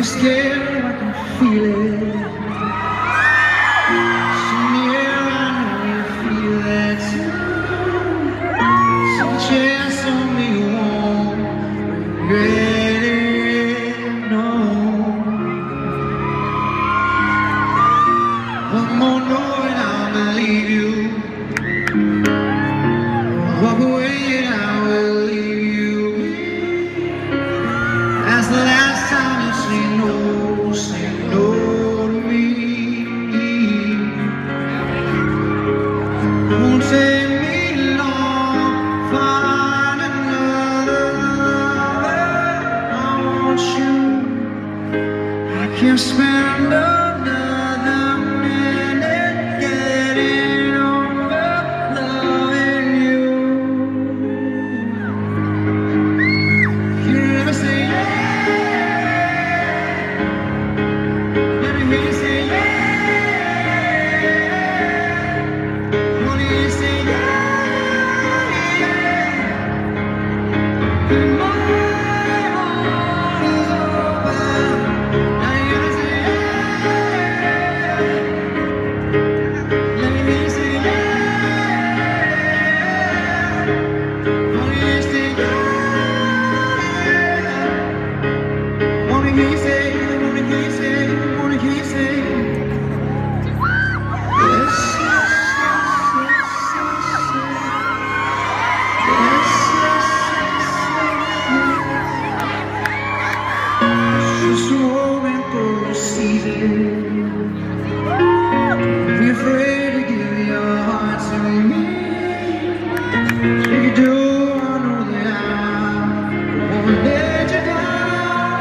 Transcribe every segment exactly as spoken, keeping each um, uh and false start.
scared, I can feel it. So near, I know you feel that too. So chance on me, you won't regret it, no. One more no and I'll believe you. Walk away and I will leave you. That's the last time you say no, say no to me. Won't take me long, find another lover. I want you. I can't spend another minute getting over loving you. You never say yes. Be afraid to give your heart to me. If you do, I know that I won't let you down.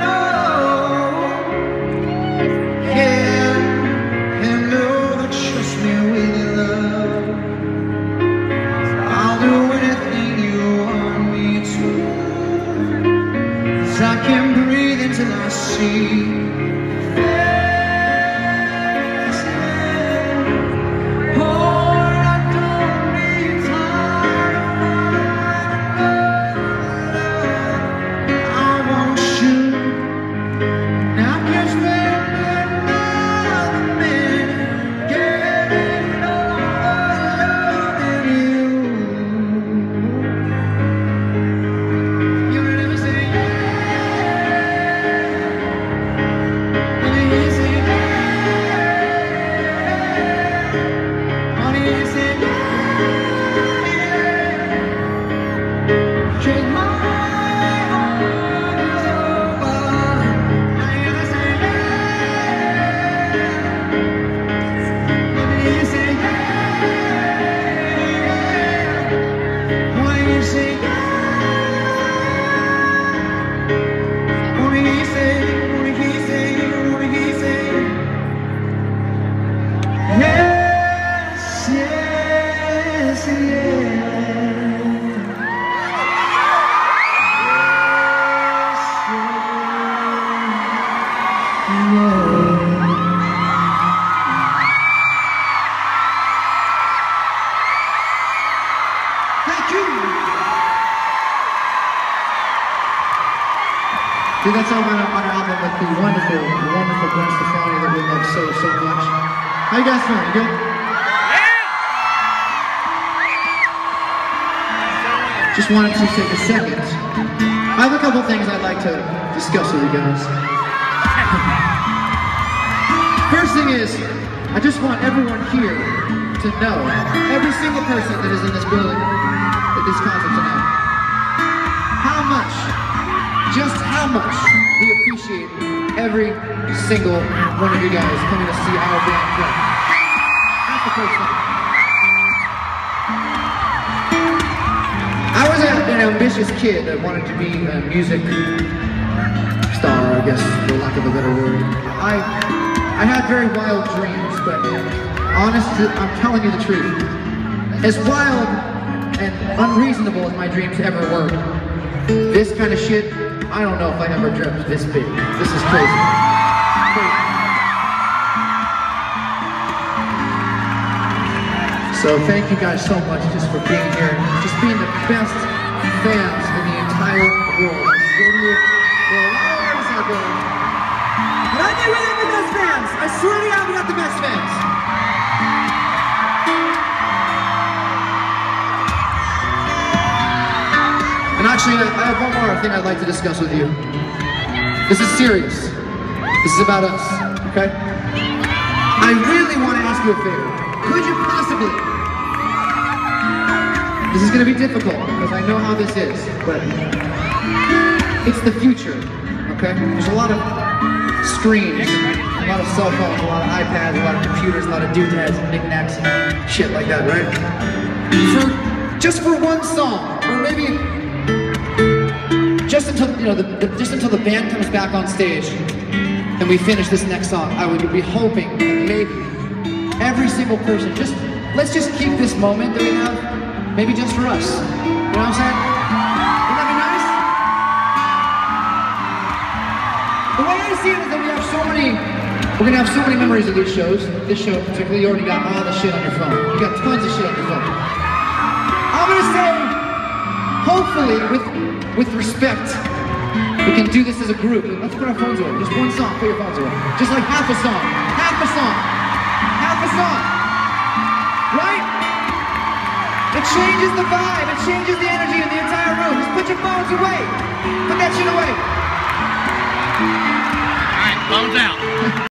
Oh, yeah, and know that trust me with your love. I'll do anything you want me to. 'Cause I can't breathe until I see. Dude, that's all on our, on our album with the wonderful, wonderful Gwen Stefani that we love so, so much. How you guys doing? You good? Yeah! Just wanted to take a second. I have a couple things I'd like to discuss with you guys. First thing is, I just want everyone here to know, every single person that is in this building at this concert tonight, how much just how much we appreciate every single one of you guys coming to see our band play. That's the first thing. I was a, an ambitious kid that wanted to be a music star, I guess, for lack of a better word. I, I had very wild dreams, but honestly, I'm telling you the truth. As wild and unreasonable as my dreams ever were, this kind of shit, I don't know if I ever dreamt this big. This is crazy. crazy. So thank you guys so much just for being here, just being the best fans in the entire world. Go to your, well, where is that going? I think we have the best fans. I swear to God, we got the best fans. And actually, I have one more thing I'd like to discuss with you. This is serious. This is about us, okay? I really want to ask you a favor. Could you possibly? This is going to be difficult because I know how this is, but it's the future, okay? There's a lot of screens, a lot of cell phones, a lot of iPads, a lot of computers, a lot of doodads and knickknacks and shit like that, right? For, just for one song, or maybe just until, you know, the, the, just until the band comes back on stage and we finish this next song, I would be hoping that maybe every single person, just, let's just keep this moment that we have, maybe just for us. You know what I'm saying? Wouldn't that be nice? The way I see it is that we have so many, we're gonna have so many memories of these shows. This show particularly, you already got all the shit on your phone. You got tons of shit on your phone. I'm gonna say, hopefully, with, with respect, we can do this as a group. Let's put our phones away. Just one song, put your phones away. Just like half a song, half a song, half a song. Right? It changes the vibe, it changes the energy in the entire room. Just put your phones away. Put that shit away. All right, phones out.